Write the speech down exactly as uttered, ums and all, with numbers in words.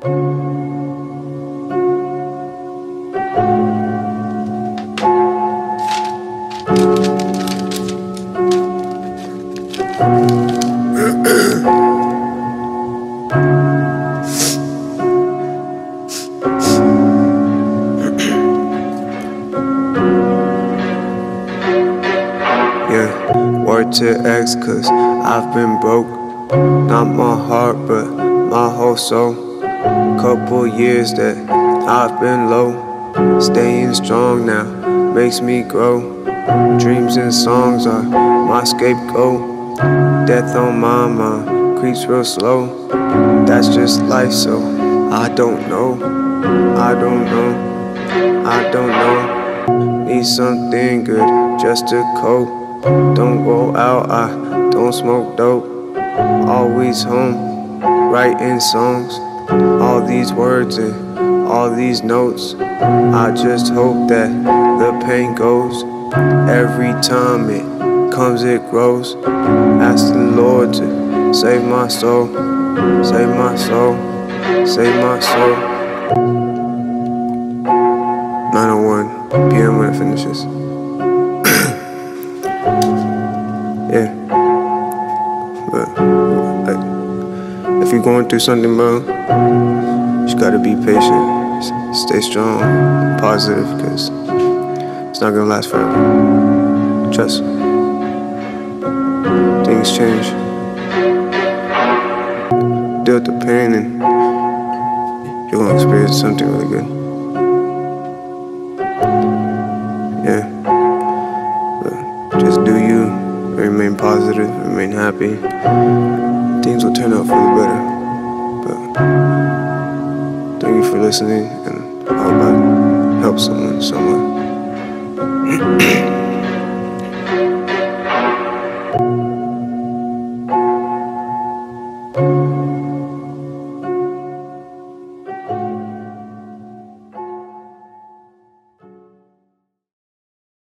Word to X, cause I've been broke. Not my heart, but my whole soul. Couple years that I've been low. Staying strong now makes me grow. Dreams and songs are my scapegoat. Death on my mind creeps real slow. That's just life, so I don't know. I don't know. I don't know. Need something good just to cope. Don't go out, I don't smoke dope. Always home, writing songs. All these words and all these notes. I just hope that the pain goes. Every time it comes, it grows. Ask the Lord to save my soul. Save my soul. Save my soul. nine oh one p m when it finishes. Yeah, but like, if you're going through something, bro, you just gotta be patient, S stay strong, positive, cause it's not gonna last forever. Trust. Things change. Deal with the pain, and you're gonna experience something really good. Yeah, but just do you. Remain positive, remain happy. Things will turn out for the better. But thank you for listening, and I hope I help someone somewhere.